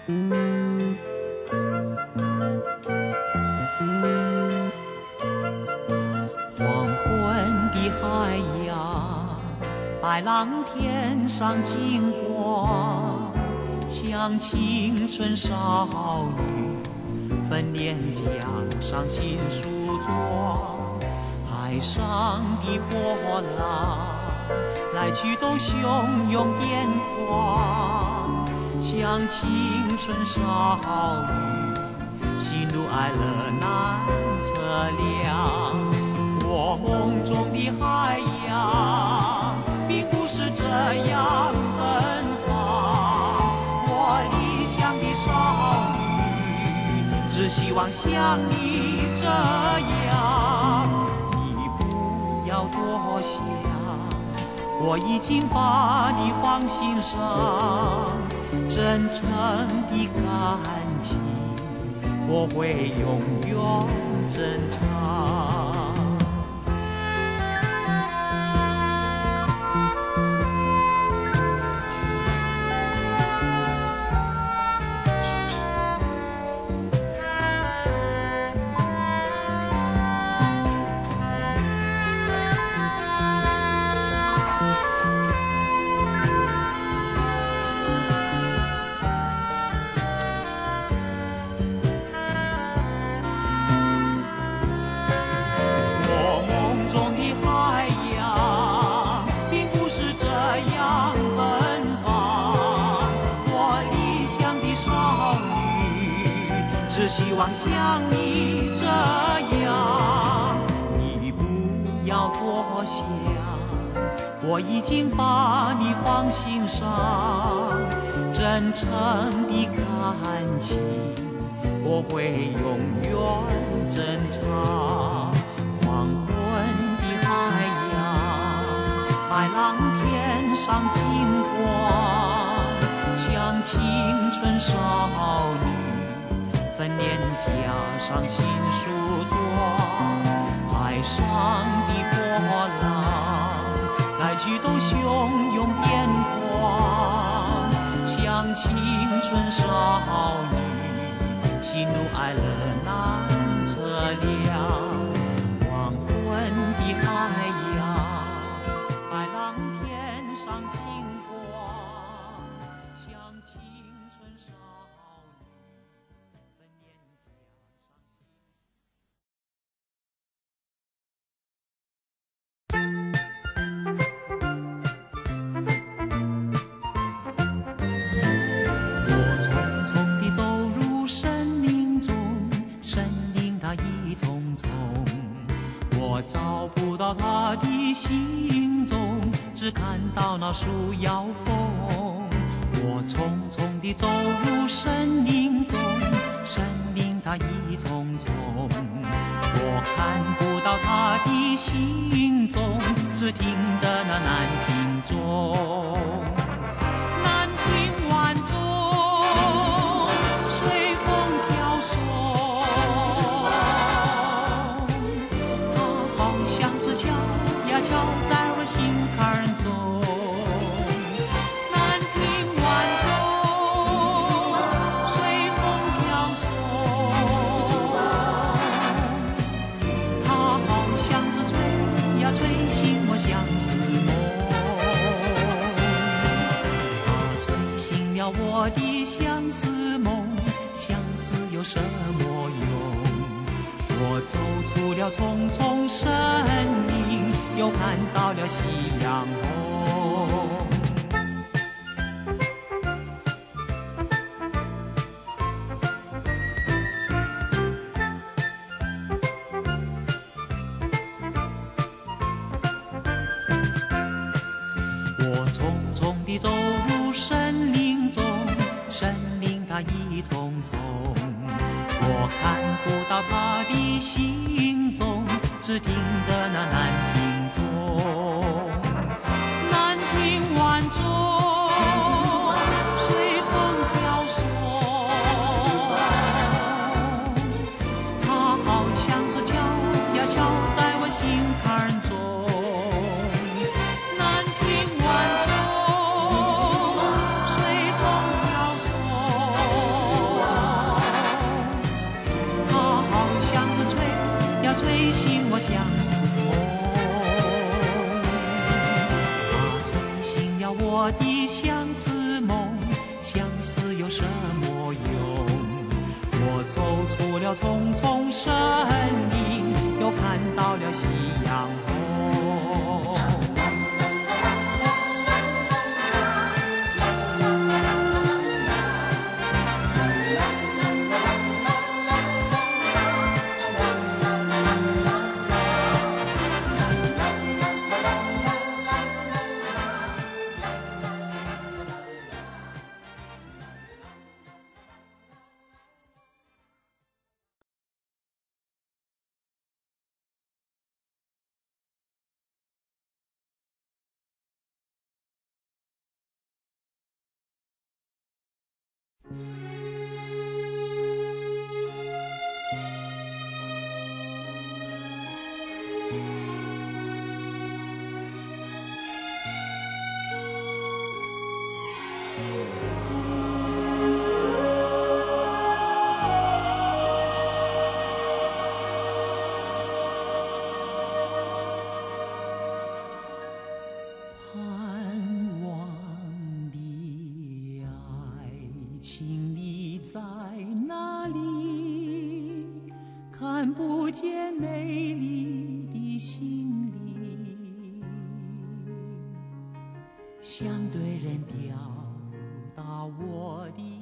黄昏的海洋，白浪天上经过，像青春少女分脸颊上新书作。海上的波浪来去都汹涌变狂，像青春少女喜怒哀乐难测量。我梦中的海洋并不是这样奔放，我理想的少女只希望像你这样。你不要多想，我已经把你放心上，真诚的感情我会永远珍藏。只希望像你这样，你不要多想，我已经把你放心上，真诚的感情我会永远珍藏。黄昏的海洋，白浪天上经过，像青春少女分脸颊上新书作。海上的波浪来去都汹涌变狂，像青春少女喜怒哀乐难测量。黄昏的海洋，白浪天上经过，像青春少女。我匆匆地走入生命中，生命它一丛丛，我找不到它的行踪，只看到那树摇风。我匆匆地走入生命中，生命它一丛丛，我看不到它的行踪，只听得那南屏钟。南屏晚钟，随风飘送，它好像是敲呀敲在我心坎中。吹醒我相思梦，它吹醒了我的相思梦，相思有什么用？我走出了重重森林，又看到了夕阳红。走入森林中，森林它一丛丛，我看不到它的行踪，只听得那南屏钟。南屏晚钟，随风飘送，它好像是敲呀敲在我心坎中。南屏晚钟，随风飘送。 吹醒我相思梦，它吹醒了我的相思梦，相思有什么用？我走出了重重森林，又看到了夕阳红。在哪里？看不见美丽的心灵，想对人表达我的